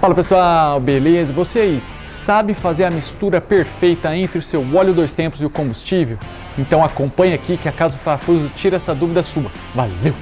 Fala pessoal, beleza? Você aí sabe fazer a mistura perfeita entre o seu óleo 2 tempos e o combustível? Então acompanha aqui que a Casa do Parafuso tira essa dúvida sua. Valeu!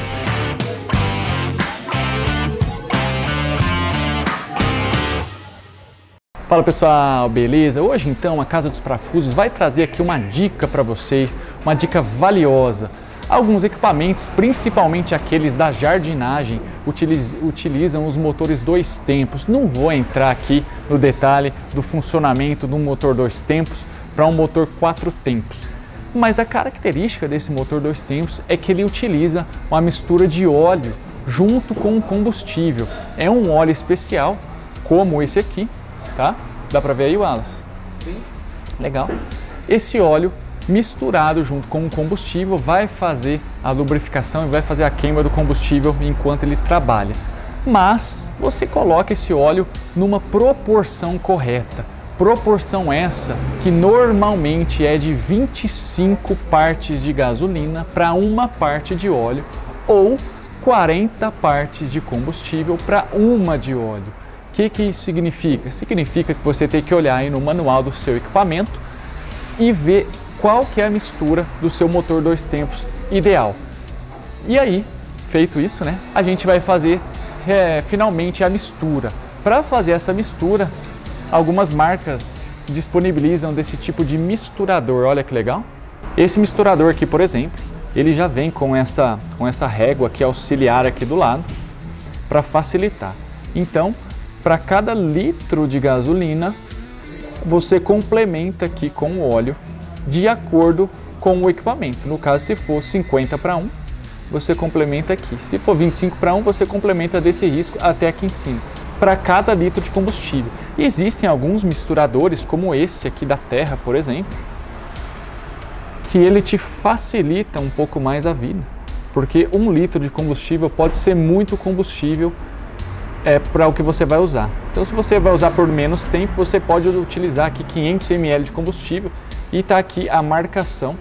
Fala pessoal, beleza? Hoje então a Casa dos Parafusos vai trazer aqui uma dica para vocês, uma dica valiosa. Alguns equipamentos, principalmente aqueles da jardinagem, utilizam os motores 2 tempos. Não vou entrar aqui no detalhe do funcionamento de um motor 2 tempos para um motor 4 tempos. Mas a característica desse motor 2 tempos é que ele utiliza uma mistura de óleo junto com o combustível. É um óleo especial, como esse aqui, tá? Dá para ver aí, Wallace? Sim. Legal. Esse óleo misturado junto com o combustível vai fazer a lubrificação e vai fazer a queima do combustível enquanto ele trabalha. Mas você coloca esse óleo numa proporção correta. Proporção essa que normalmente é de 25 partes de gasolina para 1 parte de óleo ou 40 partes de combustível para 1 de óleo. O que isso significa? Significa que você tem que olhar aí no manual do seu equipamento e ver qual que é a mistura do seu motor 2 tempos ideal. E aí, feito isso, né, a gente vai fazer finalmente a mistura. Para fazer essa mistura, algumas marcas disponibilizam desse tipo de misturador. Olha que legal. Esse misturador aqui, por exemplo, ele já vem com essa régua aqui auxiliar aqui do lado para facilitar. Então, para cada litro de gasolina, você complementa aqui com o óleo de acordo com o equipamento. No caso, se for 50 para 1, você complementa aqui. Se for 25 para 1, você complementa desse risco até aqui em cima, para cada litro de combustível. E existem alguns misturadores, como esse aqui da Terra, por exemplo, que ele te facilita um pouco mais a vida, porque 1 litro de combustível pode ser muito combustível para o que você vai usar. Então, se você vai usar por menos tempo, você pode utilizar aqui 500 ml de combustível e está aqui a marcação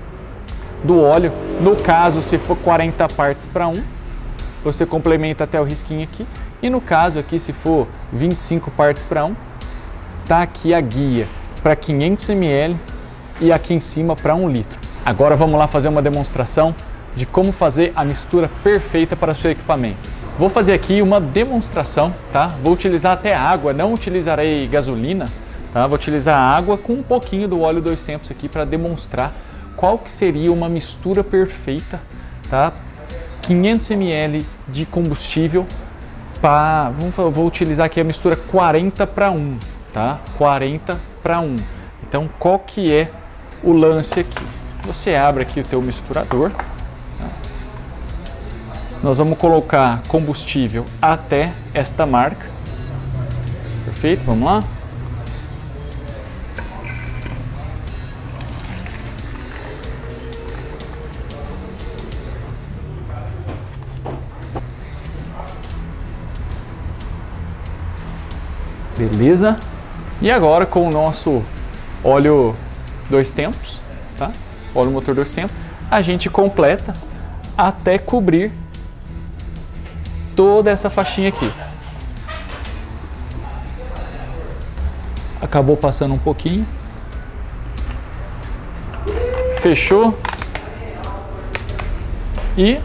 do óleo. No caso, se for 40 partes para 1, você complementa até o risquinho aqui. E no caso aqui, se for 25 partes para 1, está aqui a guia para 500 ml e aqui em cima para 1 litro. Agora vamos lá fazer uma demonstração de como fazer a mistura perfeita para o seu equipamento. Vou fazer aqui uma demonstração, tá? Vou utilizar até água, não utilizarei gasolina, tá? Vou utilizar água com um pouquinho do óleo 2 tempos aqui para demonstrar qual que seria uma mistura perfeita, tá? 500 ml de combustível vou utilizar aqui a mistura 40 para 1, tá? 40 para 1. Então, qual que é o lance aqui? Você abre aqui o teu misturador. Nós vamos colocar combustível até esta marca. Perfeito, vamos lá? Beleza? E agora com o nosso óleo 2 tempos, tá? Óleo motor 2 tempos, a gente completa até cobrir toda essa faixinha aqui. Acabou passando um pouquinho. Fechou. E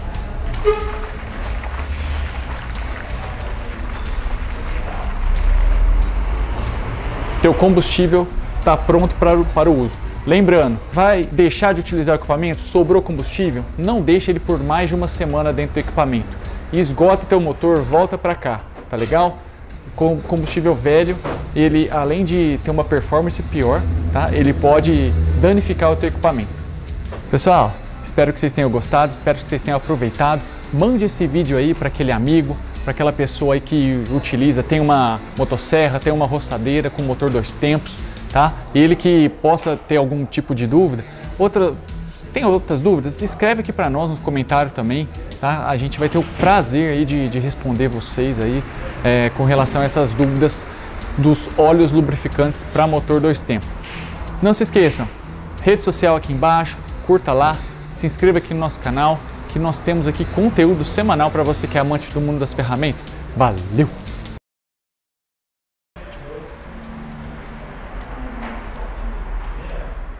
teu combustível está pronto para o uso. Lembrando, vai deixar de utilizar o equipamento? Sobrou combustível? Não deixa ele por mais de 1 semana dentro do equipamento. Esgota teu motor, volta para cá, tá legal? Com combustível velho, ele além de ter uma performance pior, tá? Ele pode danificar o teu equipamento. Pessoal, espero que vocês tenham gostado, espero que vocês tenham aproveitado. Mande esse vídeo aí para aquele amigo, para aquela pessoa aí que utiliza, tem uma motosserra, tem uma roçadeira com motor 2 tempos, tá? E ele que possa ter algum tipo de dúvida. Tem outras dúvidas? Escreve aqui para nós nos comentários também, tá? A gente vai ter o prazer aí de responder vocês aí com relação a essas dúvidas dos óleos lubrificantes para motor 2 tempos. Não se esqueçam, rede social aqui embaixo, curta lá, se inscreva aqui no nosso canal, que nós temos aqui conteúdo semanal para você que é amante do mundo das ferramentas. Valeu!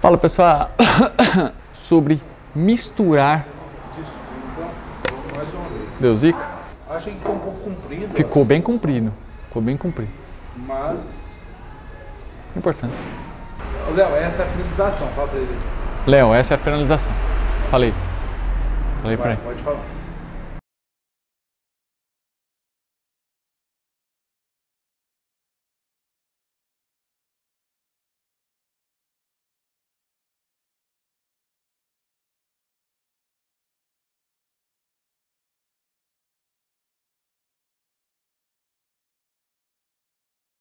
Fala pessoal, sobre misturar. Desculpa, mais uma vez. Deu zica? Achei que ficou um pouco comprido. Ficou bem comprido. Ficou bem comprido. Mas. Importante. Léo, essa é a finalização, fala pra ele. Léo, essa é a finalização. Falei. Falei pra Vai, ele. pode falar.